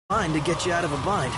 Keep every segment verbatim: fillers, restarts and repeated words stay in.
Fine to get you out of a bind.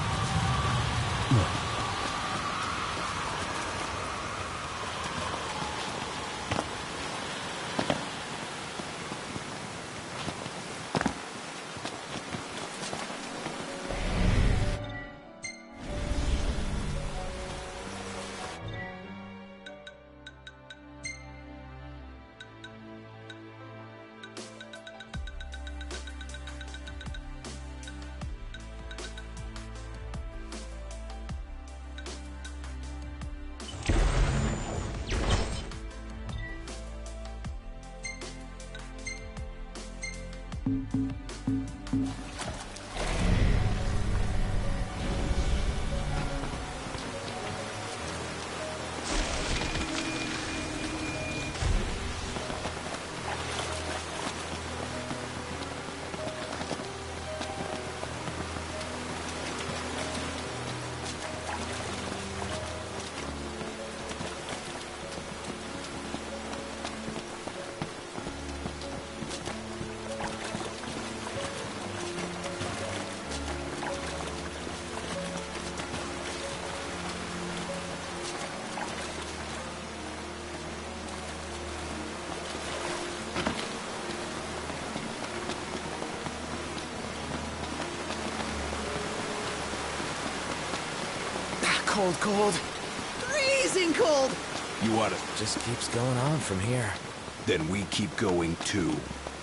Cold, cold. Freezing cold! You oughta... Just keeps going on from here. Then we keep going too.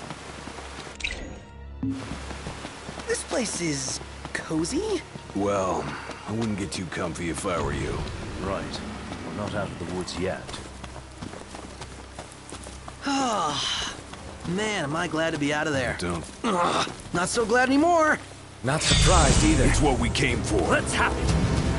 This place is... cozy? Well, I wouldn't get too comfy if I were you. Right. We're not out of the woods yet. Ah, man, am I glad to be out of there. Don't... Ugh, not so glad anymore! Not surprised either. It's what we came for. Let's have it!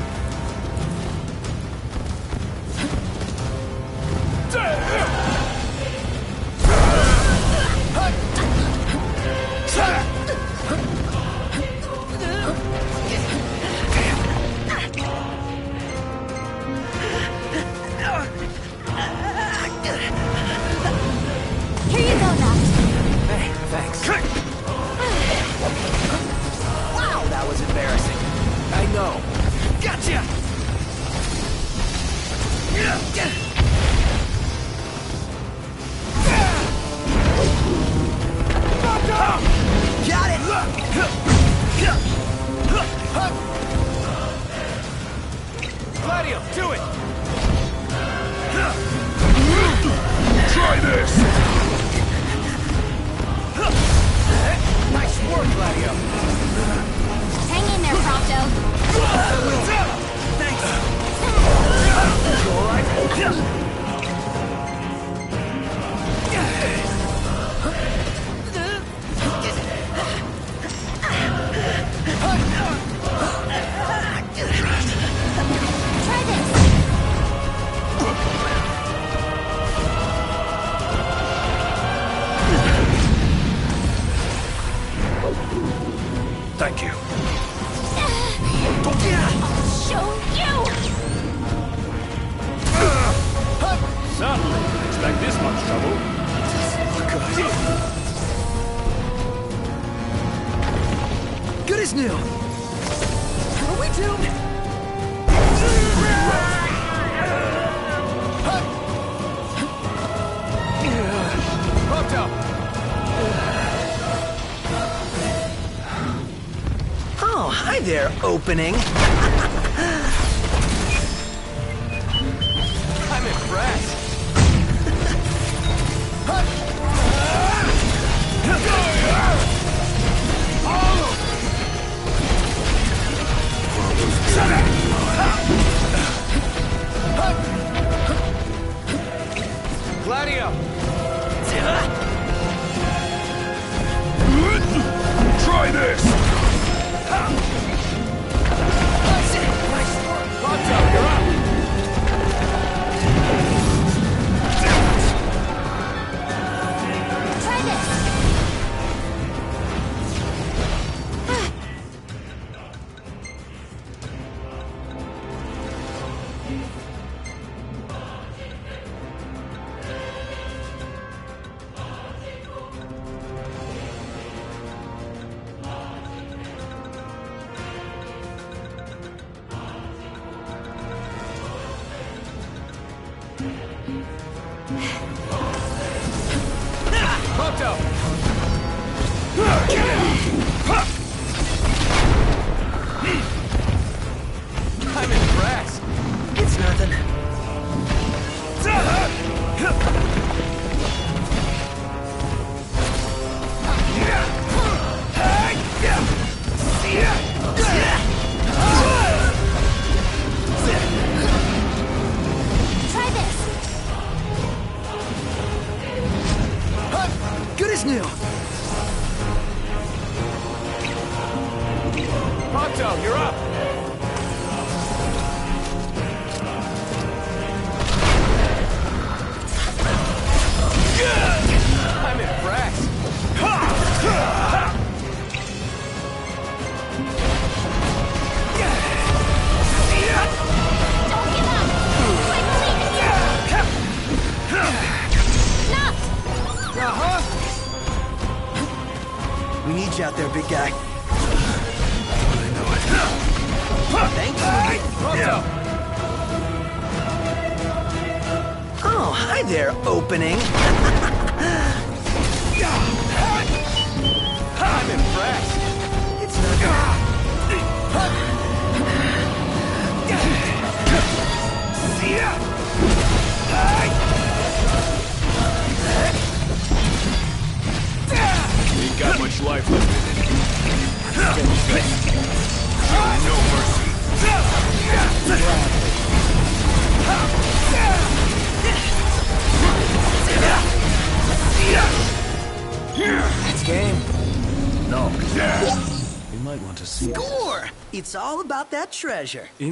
Here you go, Nut. Hey, thanks. Wow, that was embarrassing. I know. Gotcha! Got it! Gladio, do it! Try this! Nice work, Gladio. Hang in there, Prompto. Thanks! You all right? Try this. Thank you. I'll show you. Certainly didn't expect this much trouble. Good as new! Are we doomed? Prompto! Oh, hi there, opening. I'm impressed. Gladio! Try this! That's I'm impressed. It's nothing. Try this. Good as new. Prompto, you're up. I'm impressed. Don't give up. I believe in you. Knocked. Uh-huh. We need you out there, big guy. I know it. Thanks. Prompto. Oh, hi there, opening. I'm impressed. It's nothing. Ain't got much life left in it. Show no mercy. It's game. No. You might want to see this. Score! It's all about that treasure. In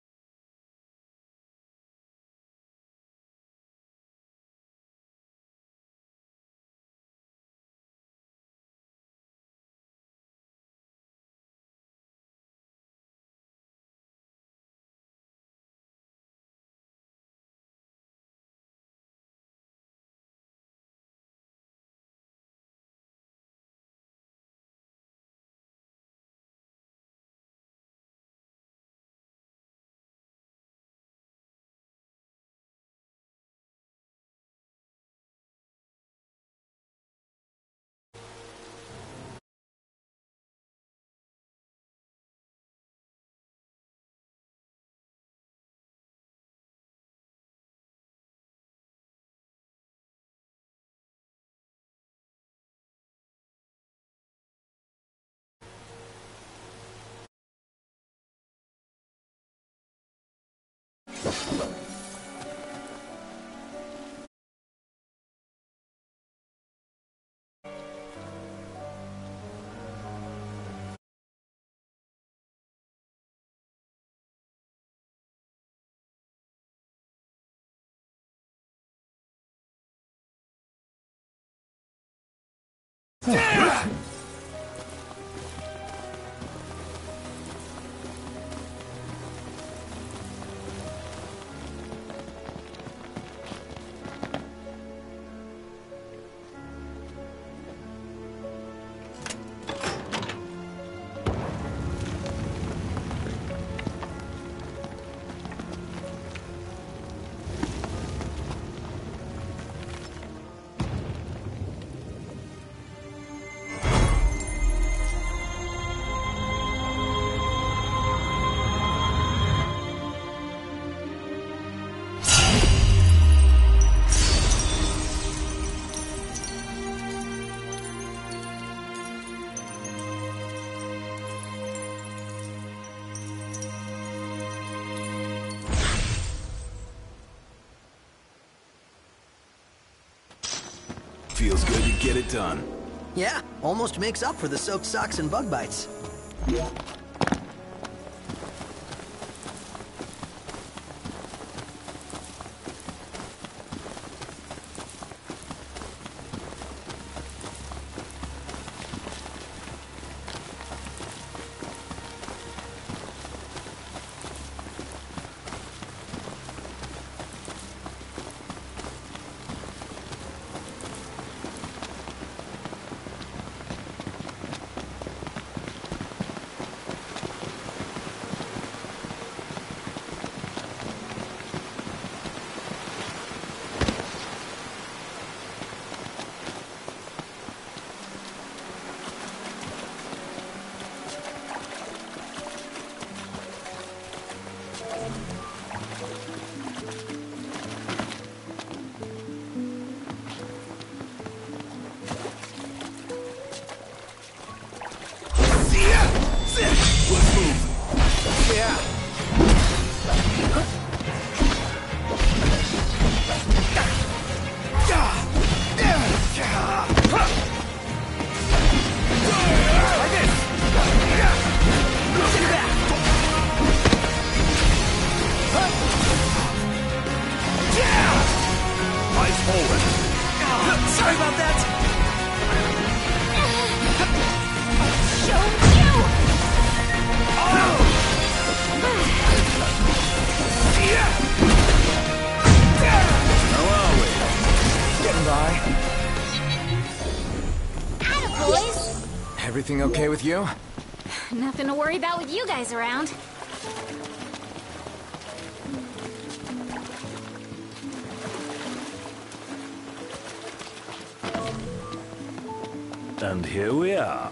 feels good to get it done. Yeah, almost makes up for the soaked socks and bug bites. boys. Everything okay with you? Nothing to worry about with you guys around. And here we are.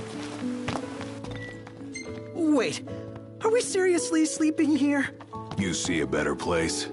Wait, are we seriously sleeping here? You see a better place?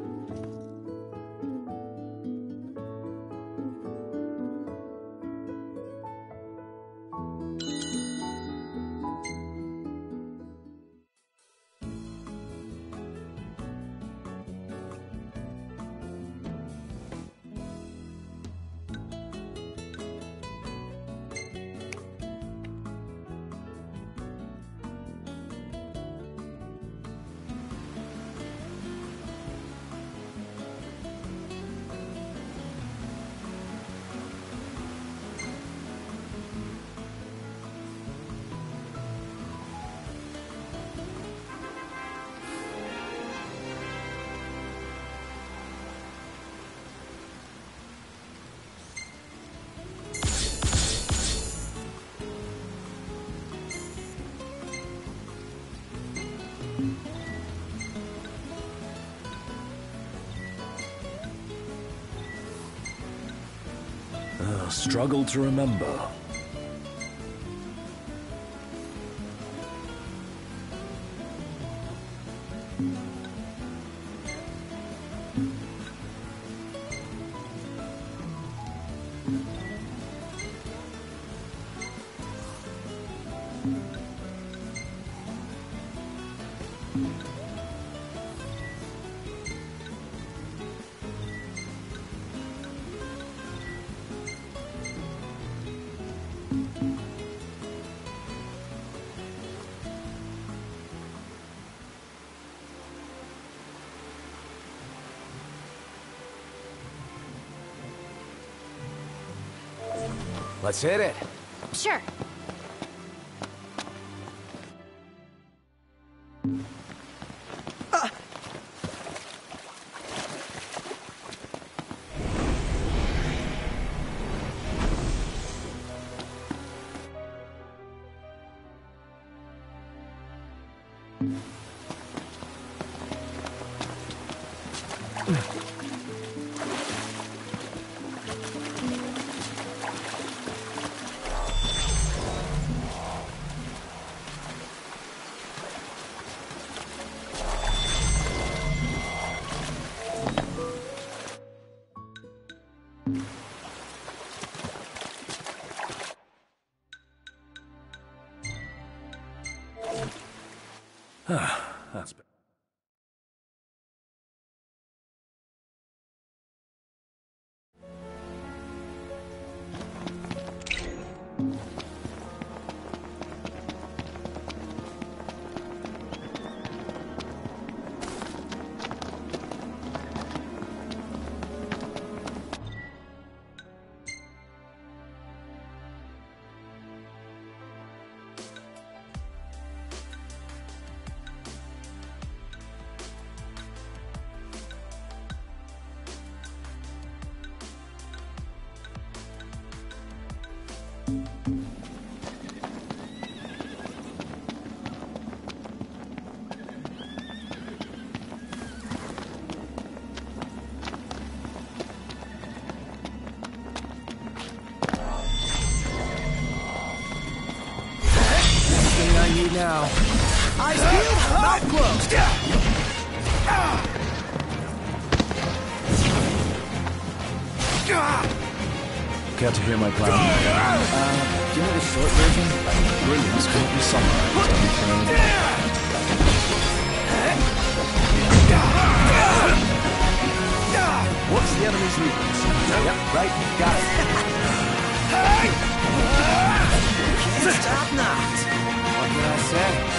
Uh, struggle to remember. Let's hit it. Sure. That's better. Everything I need now. Eyes peeled, mouth closed. Care to hear my plan? Uh, do you know the short version? Brilliance will be summarized on film. What's the enemy's weakness? Yep, right, got it. Can't stop now. What can I say?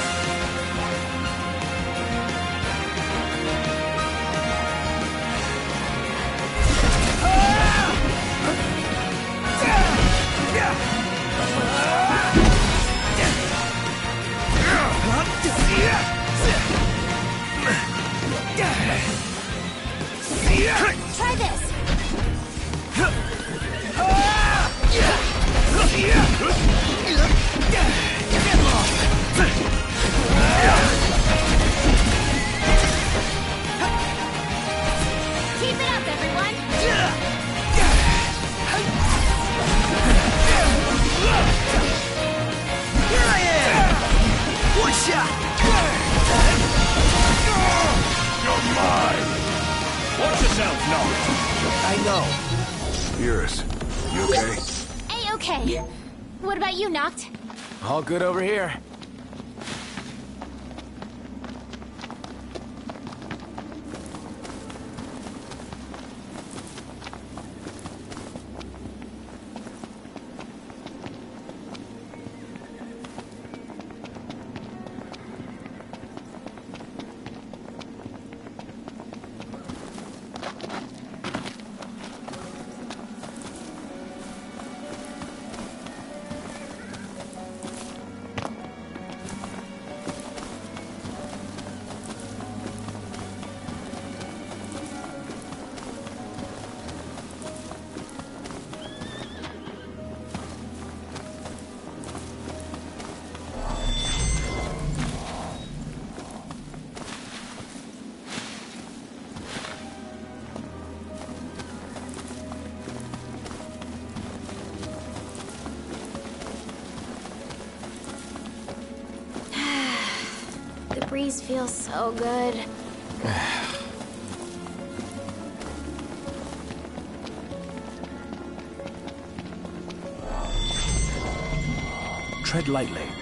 Try this. go. Iris, you okay? A-okay. What about you, Noct? All good over here. The breeze feels so good. Tread lightly.